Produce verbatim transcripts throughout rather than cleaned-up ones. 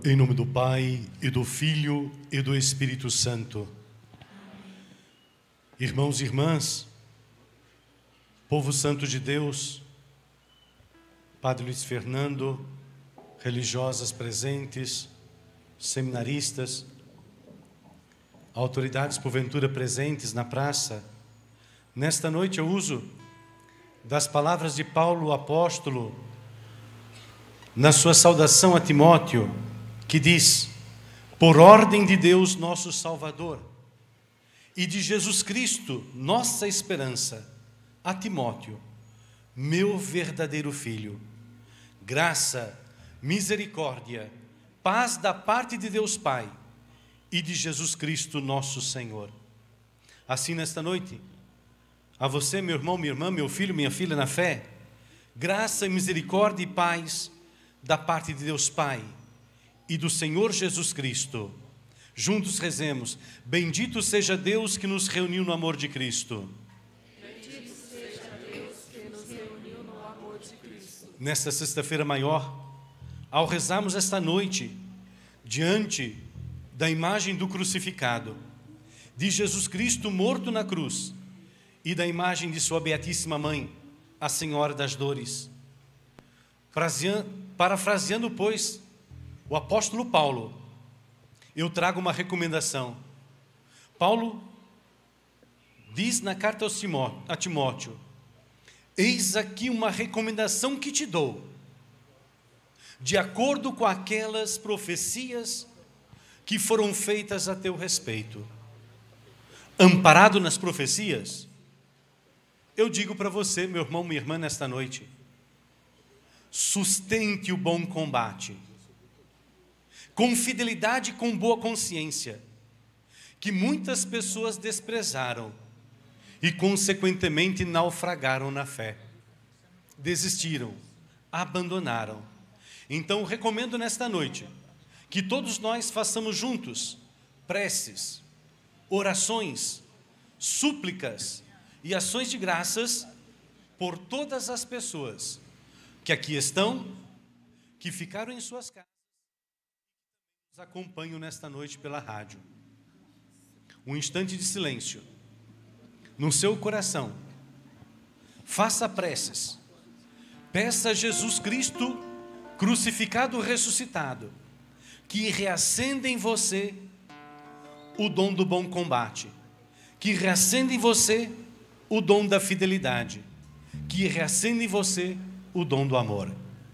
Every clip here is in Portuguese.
Em nome do Pai, e do Filho, e do Espírito Santo. Irmãos e irmãs, povo santo de Deus, Padre Luiz Fernando, religiosas presentes, seminaristas, autoridades porventura presentes na praça, nesta noite eu uso das palavras de Paulo, o apóstolo, na sua saudação a Timóteo, que diz: por ordem de Deus nosso Salvador e de Jesus Cristo, nossa esperança, a Timóteo, meu verdadeiro filho, graça, misericórdia, paz da parte de Deus Pai e de Jesus Cristo, nosso Senhor. Assim, nesta noite, a você, meu irmão, minha irmã, meu filho, minha filha na fé, graça, misericórdia e paz da parte de Deus Pai e do Senhor Jesus Cristo. Juntos rezemos: bendito seja Deus que nos reuniu no amor de Cristo. Bendito seja Deus que nos reuniu no amor de Cristo. Nesta sexta-feira maior, ao rezarmos esta noite, diante da imagem do crucificado, de Jesus Cristo morto na cruz, e da imagem de sua Beatíssima Mãe, a Senhora das Dores, parafraseando, pois, o apóstolo Paulo, eu trago uma recomendação. Paulo diz na carta a Timóteo: eis aqui uma recomendação que te dou, de acordo com aquelas profecias que foram feitas a teu respeito. Amparado nas profecias, eu digo para você, meu irmão, minha irmã, nesta noite: sustente o bom combate, com fidelidade e com boa consciência, que muitas pessoas desprezaram e, consequentemente, naufragaram na fé, desistiram, abandonaram. Então, recomendo nesta noite que todos nós façamos juntos preces, orações, súplicas e ações de graças por todas as pessoas que aqui estão, que ficaram em suas casas, nos acompanham nesta noite pela rádio. Um instante de silêncio no seu coração. Faça preces. Peça a Jesus Cristo crucificado, ressuscitado, que reacenda em você o dom do bom combate, que reacenda em você o dom da fidelidade, que reacenda em você o dom do amor.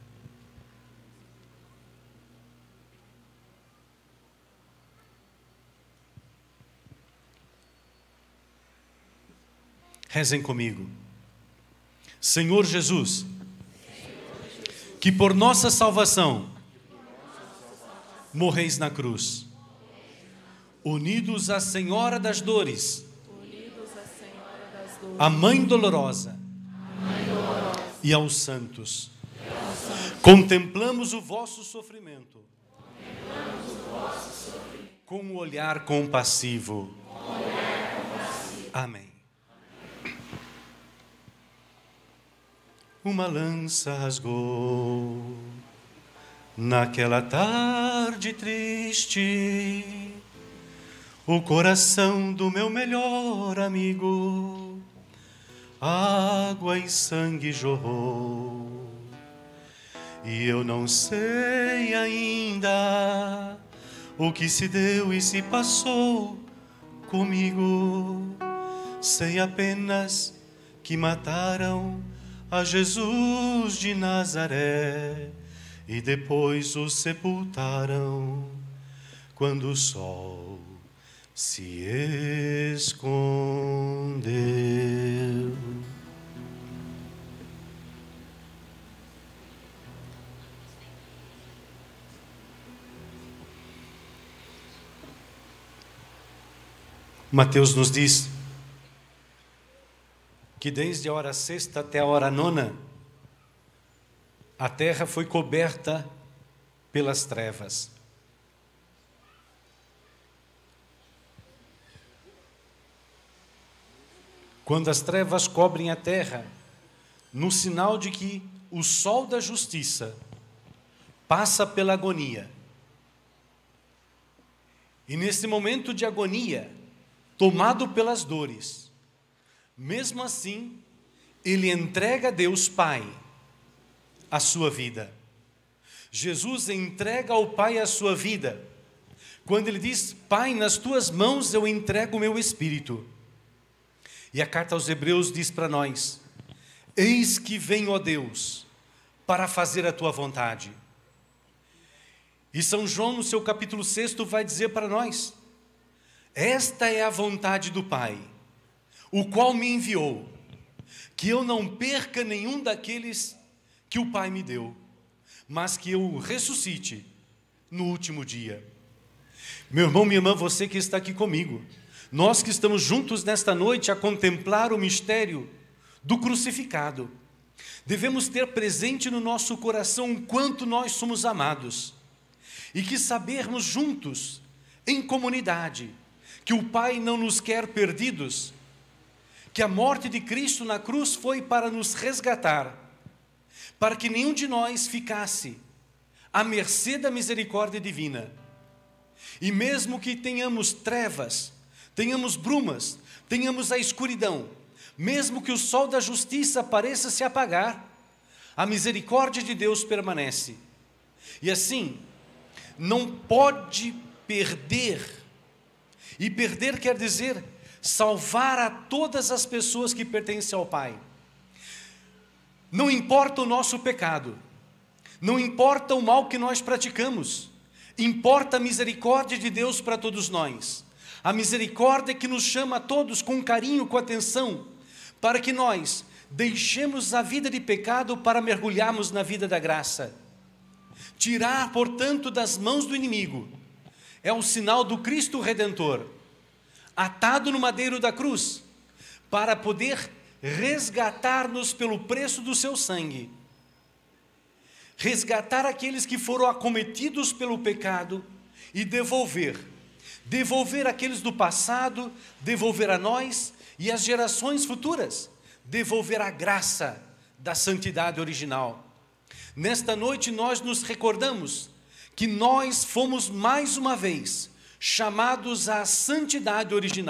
Rezem comigo. Senhor Jesus, que por nossa salvação morreis na cruz, unidos à Senhora das Dores, a Mãe Dolorosa e aos santos, contemplamos o vosso sofrimento com um olhar compassivo. Amém. Uma lança rasgou naquela tarde triste o coração do meu melhor amigo. Água e sangue jorrou, e eu não sei ainda o que se deu e se passou comigo. Sei apenas que mataram a Jesus de Nazaré e depois o sepultaram quando o sol se escondeu. Mateus nos diz que desde a hora sexta até a hora nona, a terra foi coberta pelas trevas. Quando as trevas cobrem a terra, no sinal de que o sol da justiça passa pela agonia, E nesse momento de agonia, tomado pelas dores, mesmo assim, ele entrega a Deus Pai a sua vida. Jesus entrega ao Pai a sua vida, quando ele diz: Pai, nas tuas mãos eu entrego o meu espírito. E a carta aos Hebreus diz para nós: eis que venho, ó Deus, para fazer a tua vontade. E São João, no seu capítulo seis, vai dizer para nós: esta é a vontade do Pai, o qual me enviou, que eu não perca nenhum daqueles que o Pai me deu, mas que eu ressuscite no último dia. Meu irmão, minha irmã, você que está aqui comigo, nós que estamos juntos nesta noite a contemplar o mistério do crucificado, devemos ter presente no nosso coração o quanto nós somos amados, e que sabermos juntos, em comunidade, que o Pai não nos quer perdidos, que a morte de Cristo na cruz foi para nos resgatar, para que nenhum de nós ficasse à mercê da misericórdia divina. E mesmo que tenhamos trevas, tenhamos brumas, tenhamos a escuridão, mesmo que o sol da justiça pareça se apagar, a misericórdia de Deus permanece. E assim, não pode perder, e perder quer dizer salvar a todas as pessoas que pertencem ao Pai. Não importa o nosso pecado, não importa o mal que nós praticamos, importa a misericórdia de Deus para todos nós. A misericórdia que nos chama a todos com carinho, com atenção, para que nós deixemos a vida de pecado para mergulharmos na vida da graça. Tirar, portanto, das mãos do inimigo é o sinal do Cristo Redentor, atado no madeiro da cruz, para poder resgatar-nos pelo preço do seu sangue. Resgatar aqueles que foram acometidos pelo pecado e devolver. Devolver aqueles do passado, devolver a nós e às gerações futuras. Devolver a graça da santidade original. Nesta noite nós nos recordamos que nós fomos mais uma vez chamados à santidade original.